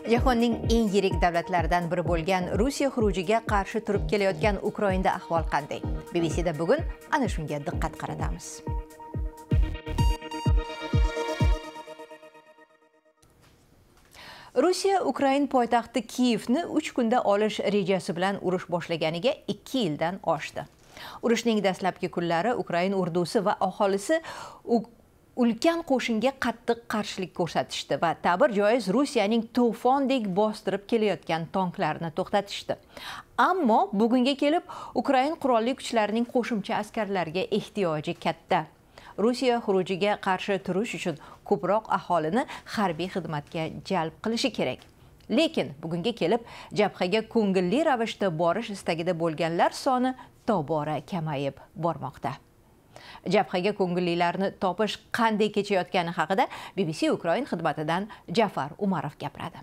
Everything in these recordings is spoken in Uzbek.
Jahonning eng yirik davlatlaridan biri bo'lgan Rossiya xurujiga qarshi turib kelayotgan Ukrainada ahvol qanday? BBCda bugun ana shunga diqqat qaratamiz. Rossiya Ukrain poytaxti Kiyevni 3 kunda olish rejasi bilan urush boshlaganiga 2 yildan oshdi. Urushning dastlabki kunlari Ukrain ordusi va aholisi ulkan qo'shinga qattiq qarshilik ko'rsatishdi va ta'bir joiz Rossiyaning to'fondek bostirib kelayotgan tanklarni to'xtatishdi. Ammo bugunga kelib Ukrain qurolli kuchlarining qo'shimcha askarlarga ehtiyoji katta. Rossiya xurujiga qarshi turish uchun ko'proq aholini harbiy xizmatga jalb qilishi kerak. Lekin bugunga kelib jabhaga ko'ngilli ravishda borish istagida bo'lganlar soni tobora kamayib bormoqda. Jabhaga ko'ngillilarni topish qanday kechayotgani haqida BBC Ukrain xizmatidan Jafar Umarov gapiradi.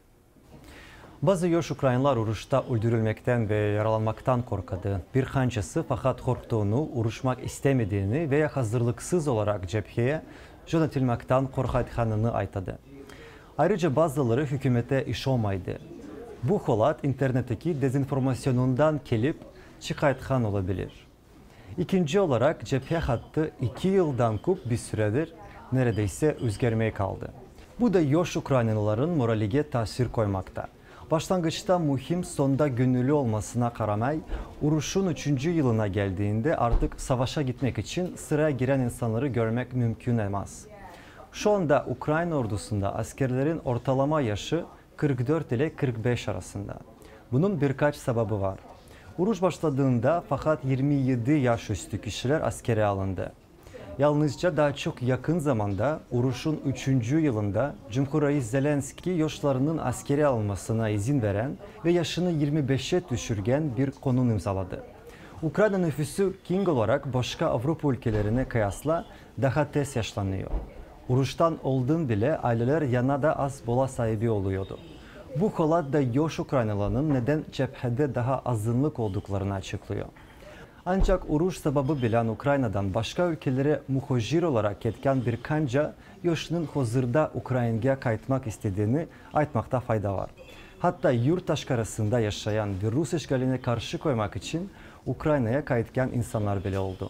Bazı yosh Ukraynalar urushda öldürülmekten ve yaralanmaktan korkadı. Bir qanchası fakat korktuğunu, urushmak istemediğini veya hazırlıksız olarak cepheye jo'natilmaktan korkayotganini aytadi. Ayrıca bazıları hükümete ishonmaydi. Bu holat internetteki dezinformasyonundan kelip çıkayotgan olabilir. İkinci olarak cephe hattı 2 yıldan ko'p bir süredir neredeyse özgermeye kaldı. Bu da yosh Ukraynalıların moraliga ta'sir koymakta. Başlangıçta muhim, sonda gönüllü olmasına karamay, uruşun 3. yılına geldiğinde artık savaşa gitmek için sıraya giren insanları görmek mümkün olmaz. Şu anda Ukrayna ordusunda askerlerin ortalama yaşı 44 ile 45 arasında. Bunun birkaç sebebi var. Uruş başladığında fakat 27 yaş üstü kişiler askere alındı. Yalnızca daha çok yakın zamanda uruşun 3. yılında Cumhurbaşkanı Zelenski yaşlarının askere alınmasına izin veren ve yaşını 25'e düşürgen bir kanun imzaladı. Ukrayna nüfusu king olarak başka Avrupa ülkelerine kıyasla daha tez yaşlanıyor. Uruştan olduğun bile aileler yana da az bola sahibi oluyordu. Bu holat da yosh Ukraynalıların neden cephede daha azınlık olduklarını açıklıyor. Ancak uruş sebebi bilen Ukrayna'dan başka ülkelere muhacir olarak ketken bir kanca yoshning hozirda Ukrayna'ya kaytmak istediğini aytmakta fayda var. Hatta yurt tashqarisida yaşayan ve Rus işgaline karşı koymak için Ukrayna'ya kaytgan insanlar bile oldu.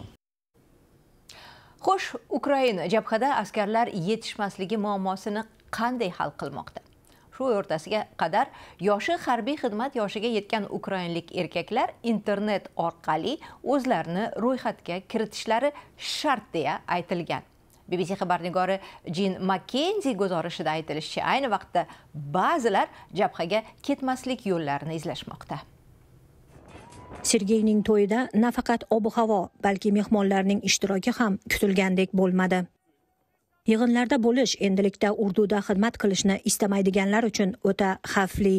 Xo'sh, Ukraina jabhada askarlar yetishmasligi muammosini qanday hal qilmoqda? Shu o'rtasiga qadar yoshi harbiy xizmat yoshiga yetgan ukrainlik erkaklar internet orqali o'zlarini ro'yxatga kiritishlari shart deya aytilgan. BBC xabarnigori Jean Mackenzie guzarishida aytilishicha, ayni vaqtda ba'zilar jabhaga ketmaslik yo'llarini izlashmoqda. Sergeyning to'yida nafaqat ob-havo, balki mehmonlarning ishtiroki ham kutilgandek bo'lmadi. Yig'inlarda bo'lish endilikda urduda xizmat qilishni istamaydiganlar uchun o'ta xavfli.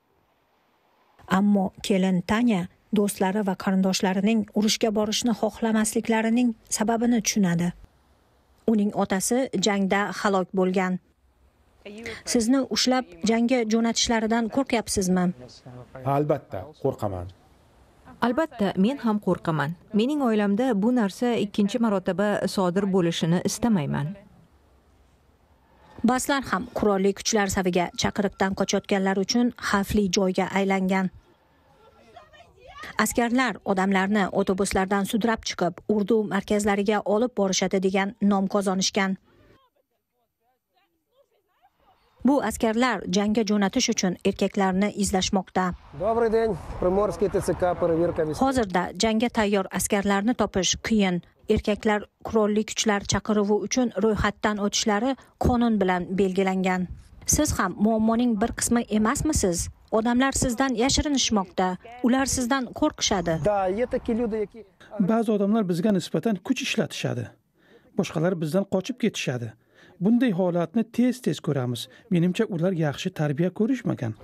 Ammo kelin Tanya do'stlari va qarindoshlarining urushga borishni xohlamasliklarining sababini tushunadi. Uning otasi jangda halok bo'lgan. Sizni ushlab jangga jo'natishlaridan qo'rqyapsizmi? Albatta, qo'rqaman. Albatta, men ham qo'rqaman. Mening oilamda bu narsa ikkinchi marotaba sodir bo'lishini istamayman. Baslar ham qurolli kuchlar safiga chaqiriqdan qochayotganlar uchun xavfli joyga aylangan. Askarlar odamlarni avtobuslardan sudrab chiqib, urdu markazlariga olib borishadi degan nom qozonishgan. Bu askarlar jangga jo'natish uchun erkaklarni izlashmoqda. Hozirda jangga tayyor askarlarni topish qiyin. Erkaklar qurolli kuchlar chaqiruvi uchun ro'yxatdan o'tishlari qonun bilan belgilangan. Siz ham muammoning bir qismi emasmisiz? Odamlar sizdan yashirinishmoqda. Ular sizdan qo'rqishadi. Ba'zi odamlar bizga nisbatan kuch ishlatishadi. Boshqalar bizdan qochib ketishadi. Bunday holatni tez-tez ko'ramiz. Menimcha ular yaxshi tarbiya ko'rishmagan.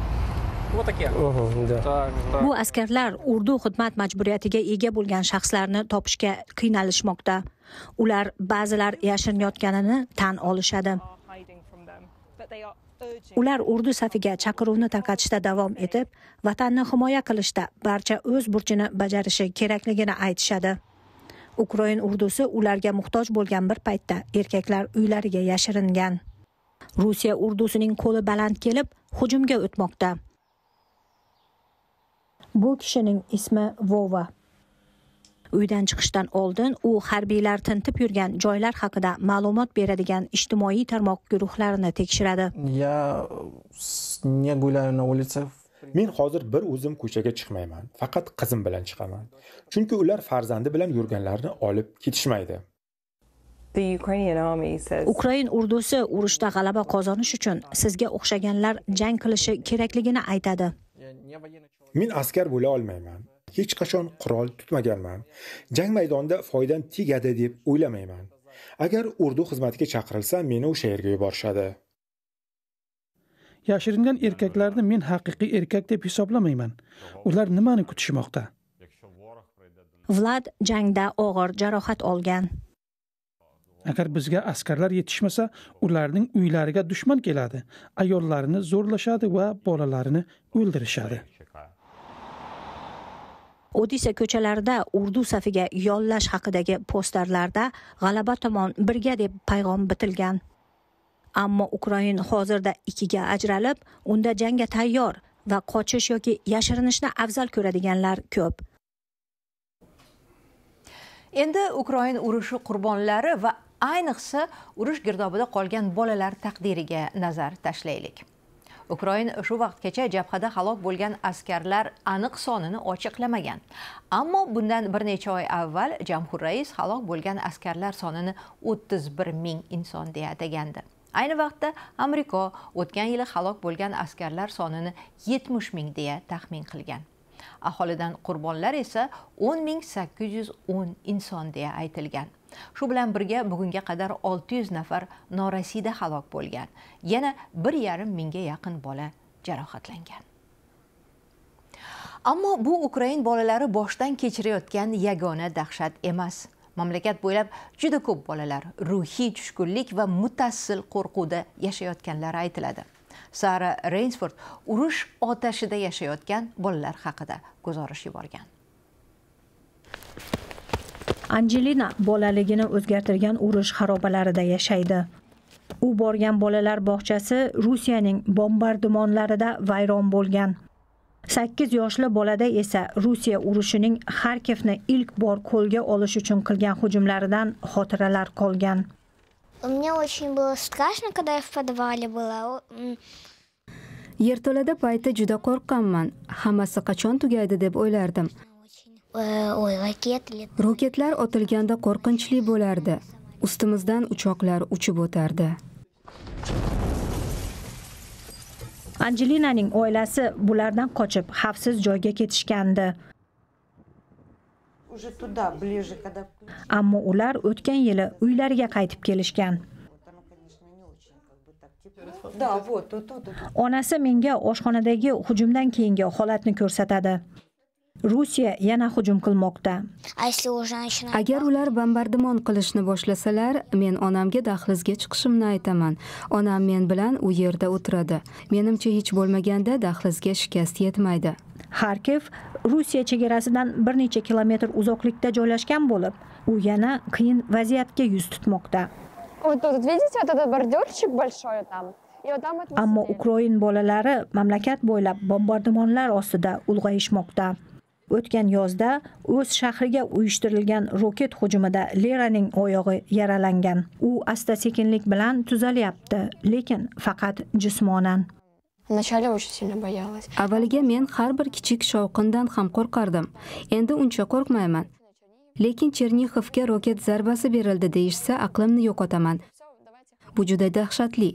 Bu askarlar urdu xizmat majburiyatiga ega bo'lgan shaxslarni topishga qiynalishmoqda. Ular ba'zilar yashirinayotganini tan olishadi. Ular urdu safiga chaqiruvni tarqatishda davom etib, vatanni himoya qilishda barcha o'z burchini bajarishi kerakligini aytishadi. Ukrain urdusi ularga muhtoj bo'lgan bir paytda erkaklar uylariga yashiringan. Rossiya urdusining qo'li baland kelib, hujumga o'tmoqda. Bu kishining ismi Vova. Uydan chiqishdan oldin u harbiylar tintib yurgan joylar haqida ma'lumot beradigan ijtimoiy tarmoq guruhlarini tekshiradi. Men hozir bir o'zim ko'chaga chiqmayman, faqat qizim bilan chiqaman. Chunki ular farzandi bilan yurganlarni olib ketishmaydi. Ukrain urdusi urushda g'alaba qozonish uchun sizga o'xshaganlar jang qilishi kerakligini aytadi. Men askar bo'la olmayman. Hech qachon qurol tutmaganman. Jang maydonida foydam tegadi deb o'ylamayman. Agar urdu xizmatiga chaqirilsam, meni o'sha yerga yuborishadi. Yashiringan erkaklarni men haqiqiy erkak deb hisoblamayman. Ular nimani kutishmoqda? Vlad jangda og'ir jarohat olgan. Agar bizga askarlar yetishmasa, ularning uylariga dushman keladi, ayollarini zo'rlashadi va bolalarini o'ldirishadi. Odisa ko'chalarida urdu safiga yollash haqidagi posterlarda g'alaba tomon birga deb payg'am bitilgan. Ammo Ukrain hozirda ikkiga ajralib, unda jangga tayyor va qochish yoki yashirinishni afzal ko'radiganlar ko'p. Endi Ukrain urushi qurbonlari va ayniqsa urush girdobida qolgan bolalar taqdiriga nazar tashlaylik. Ukrain shu vaqtgacha jabhada halok bo'lgan askarlar aniq sonini ochiqlamagan. Ammo bundan bir necha oy avval Jamhur rais halok bo'lgan askarlar sonini 31 ming inson deya atagandi. Ayni vaqtda Amerika o'tgan yili halok bo'lgan askarlar sonini 70 ming deya taxmin qilgan. Aholidan qurbonlar esa 10.810 inson deya aytilgan. Shu bilan birga bugunga qadar 600 nafar norasida halok bo'lgan. Yana 1,5 mingga yaqin bola jarohatlangan. Ammo bu Ukrain bolalari boshdan kechirayotgan yagona dahshat emas. Mamlakat bo'ylab juda ko'p bolalar ruhiy tushkunlik va mutassil qo'rquvda yashayotganlari aytiladi. Sara Rainsford urush otashida yashayotgan bolalar haqida guzarish yuborgan. Angelina bolaligini o'zgartirgan urush xarobalarida yashaydi. U borgan bolalar bog'chasi Rossiyaning bombardimonlarida vayron bo'lgan. 8 yoshli bolada esa Rossiya urushining Xarkivni ilk bor qo'lga olish uchun qilgan hujumlaridan xotiralar qolgan. Мне очень было страшно, когда я в подвале была. Yerto'lada payti juda qo'rqqanman. Hammasi qachon tugaydi deb o'ylardim. Roketlar otilganda qo'rqinchli bo'lardi. Ustimizdan uchoqlar uchib o'tardi. Angelinaning oilasi bulardan qochib xavfsiz joyga ketishgandi. Ammo ular o'tgan yili uylariga qaytib kelishgan. Onasi menga oshxonadagi hujumdan keyingi holatni ko'rsatadi. Rossiya yana hujum qilmoqda. Agar ular bombardimon qilishni boshlasalar, men onamga dahlizga chiqishimni aytaman. Onam men bilan u yerda o'tiradi. Menimcha hech bo'lmaganda dahlizga shikast yetmaydi. Xarkiv Rossiya chegarasidan bir necha kilometr uzoqlikda joylashgan bo'lib, u yana qiyin vaziyatga yuz tutmoqda. Ammo Ukrain bolalari mamlakat bo'ylab bombardimonlar ostida ulg'ayishmoqda. O'tgan yozda o'z shahriga uyushtirilgan roket hujumida Leraning oyog'i yaralangan. U asta-sekinlik bilan tuzalyapti, lekin faqat jismonan. Avvaliga men har bir kichik shovqindan ham qo'rqardim. Endi uncha qo'rqmayman. Lekin Chernixovga roket zarbasi berildi deyishsa, aqlimni yo'qotaman. Bu juda dahshatli.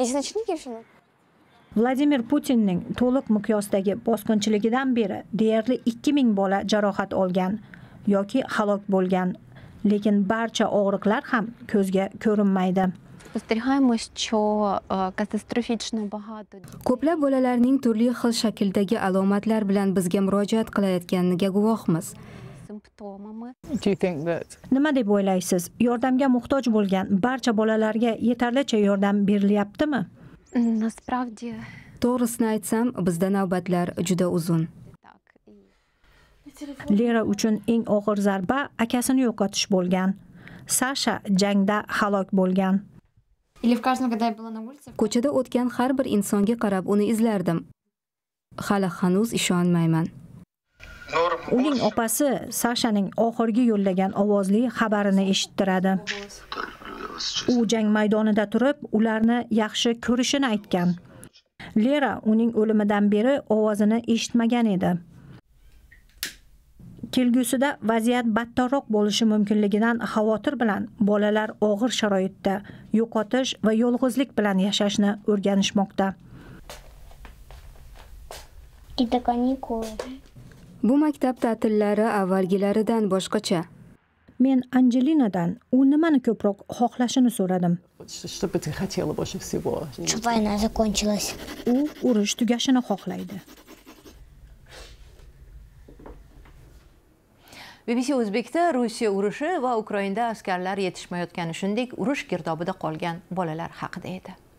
Vladimir Putinning to'liq miqyosdagi bosqinchiligidan beri deyarli 2000 bola jarohat olgan yoki halok bo'lgan. Lekin barcha og'riqlar ham ko'zga ko'rinmaydi. Ko'plab bolalarning turli xil shakldagi alomatlar bilan bizga murojaat qilayotganiga guvohmiz. Nima deb o'ylaysiz? Yordamga muhtoj bo'lgan barcha bolalarga yetarlicha yordam berilyaptimi? To'g'risini aytsam, bizda navbatlar juda uzun. Lera uchun eng og'ir zarba akasini yo'qotish bo'lgan. Sasha jangda halok bo'lgan. Ko'chada o'tgan har bir insonga qarab uni izlardim. Hali hanuz ishonmayman. Uning opasi Sashaning oxirgi yo'llagan ovozli xabarini eshittiradi. U jang maydonida turib, ularni yaxshi ko'rishini aytgan. Lera uning o'limidan beri ovozini eshitmagan edi. Kelgusida vaziyat battarroq bo'lishi mumkinligidan xavotir bilan bolalar og'ir sharoitda yo'qotish va yolg'izlik bilan yashashni o'rganishmoqda. Bu maktab ta'tillari avvalgilaridan boshqacha. Men Anjelinadan u nimani ko'proq xohlashini so'radim. U urush tugashini xohlaydi. BBC O'zbekda Rossiya urushi va Ukrainada askarlar yetishmayotgani, shuningdek urush girdobida qolgan bolalar haqida edi.